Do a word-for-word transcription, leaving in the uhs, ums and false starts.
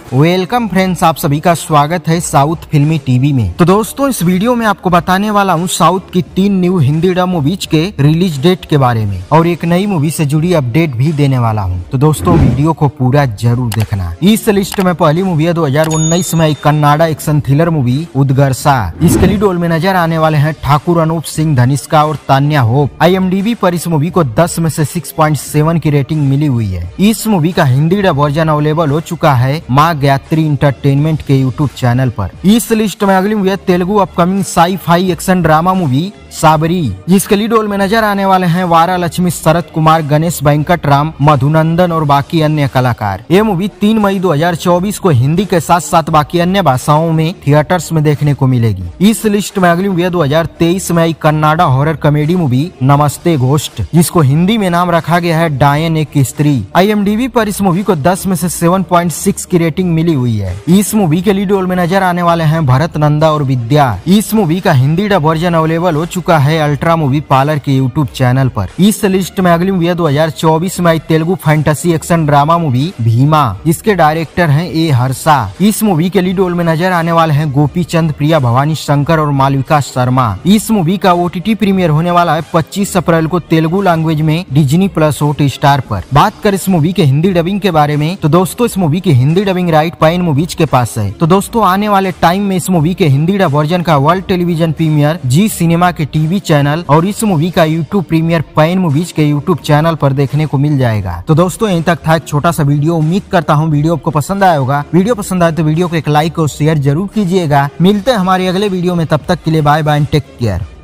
Welcome friends, आप सभी का स्वागत है साउथ फिल्मी टीवी में। तो दोस्तों, इस वीडियो में आपको बताने वाला हूँ साउथ की तीन न्यू हिंदी डब मूवीज के रिलीज डेट के बारे में और एक नई मूवी से जुड़ी अपडेट भी देने वाला हूँ। तो दोस्तों, वीडियो को पूरा जरूर देखना। इस लिस्ट में पहली मूवी है दो हजार उन्नीस में एक Kannada action thriller movie Udgharsha. इसके लीड रोल में नजर आने वाले हैं ठाकुर अनूप सिंह, धनिष्का और Tanya Hope. I M D B पर इस मूवी को दस में से छह पॉइंट सात की रेटिंग मिली हुई है। इस मूवी का हिंदी डब वर्जन अवेलेबल हो चुका है माँ गायत्री इंटरटेनमेंट के यूट्यूब चैनल पर। इस लिस्ट में अगली मूवी है Telugu upcoming sci fi action drama movie Sabari, जिसके लीड रोल में नजर आने वाले हैं वारा लक्ष्मी, शरद कुमार, गणेश वेंकट राम, मधुनंदन और बाकी अन्य कलाकार। ये मूवी तीन मई दो हजार चौबीस को हिंदी के साथ साथ बाकी अन्य भाषाओं में थिएटर्स में देखने को मिलेगी। इस लिस्ट में अगली मूवी है दो हजार तेईस में आई Kannada horror comedy movie Namaste ghost, जिसको हिंदी में नाम रखा गया है डायन एक स्त्री। आई एम डी बी पर इस मूवी को दस में से सात पॉइंट छह की रेटिंग मिली हुई है। इस मूवी के लीड रोल में नजर आने वाले हैं भरत नंदा और विद्या। इस मूवी का हिंदी डब वर्जन अवेलेबल हो चुका है अल्ट्रा मूवी पार्लर के यूट्यूब चैनल पर। इस लिस्ट में अगली मूवी है दो हजार चौबीस में आई Telugu fantasy action drama movie Bhimaa, जिसके डायरेक्टर हैं ए हर्षा। इस मूवी के लीड रोल में नजर आने वाले हैं गोपी चंद, प्रिया भवानी शंकर और मालविका शर्मा। इस मूवी का ओ टी टी प्रीमियर होने वाला है पच्चीस अप्रैल को तेलुगु लैंग्वेज में डिज्नी प्लस हॉट स्टार पर। बात कर इस मूवी के हिंदी डबिंग के बारे में, तो दोस्तों इस मूवी की Hindi dubbing right Pen movies के पास है। तो दोस्तों, आने वाले टाइम में इस मूवी के हिंदी डब वर्जन का world television premiere Zee cinema के टीवी चैनल और इस मूवी का यूट्यूब प्रीमियर पैन मूवीज के यूट्यूब चैनल पर देखने को मिल जाएगा। तो दोस्तों, यहीं तक था एक छोटा सा वीडियो। उम्मीद करता हूँ वीडियो आपको पसंद आया होगा। वीडियो पसंद आए तो वीडियो को एक लाइक और शेयर जरूर कीजिएगा। मिलते हैं हमारे अगले वीडियो में, तब तक के लिए बाय बाय, टेक केयर।